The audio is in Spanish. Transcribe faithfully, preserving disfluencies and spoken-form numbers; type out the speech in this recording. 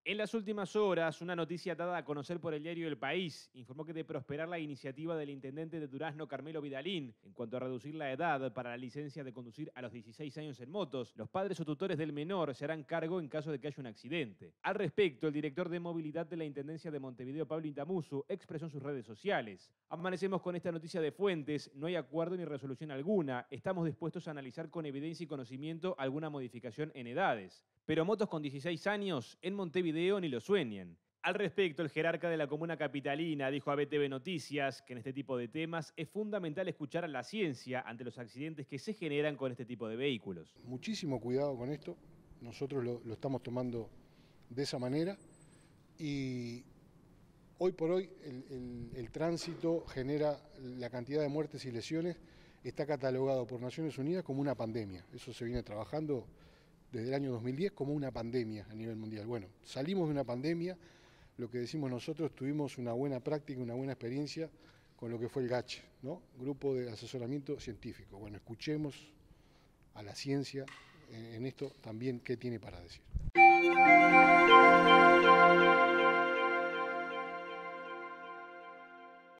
En las últimas horas, una noticia dada a conocer por el diario El País informó que de prosperar la iniciativa del intendente de Durazno, Carmelo Vidalín, en cuanto a reducir la edad para la licencia de conducir a los dieciséis años en motos, los padres o tutores del menor se harán cargo en caso de que haya un accidente. Al respecto, el director de movilidad de la Intendencia de Montevideo, Pablo Intamuso, expresó en sus redes sociales: amanecemos con esta noticia de fuentes, no hay acuerdo ni resolución alguna, estamos dispuestos a analizar con evidencia y conocimiento alguna modificación en edades. Pero motos con dieciséis años en Montevideo ni lo sueñen. Al respecto, el jerarca de la comuna capitalina dijo a B T V Noticias que en este tipo de temas es fundamental escuchar a la ciencia ante los accidentes que se generan con este tipo de vehículos. Muchísimo cuidado con esto, nosotros lo, lo estamos tomando de esa manera y hoy por hoy el, el, el tránsito genera la cantidad de muertes y lesiones, está catalogado por Naciones Unidas como una pandemia, eso se viene trabajando desde el año dos mil diez como una pandemia a nivel mundial. Bueno, salimos de una pandemia, lo que decimos nosotros, tuvimos una buena práctica, una buena experiencia con lo que fue el G A C H, ¿no? Grupo de Asesoramiento Científico. Bueno, escuchemos a la ciencia en esto también qué tiene para decir.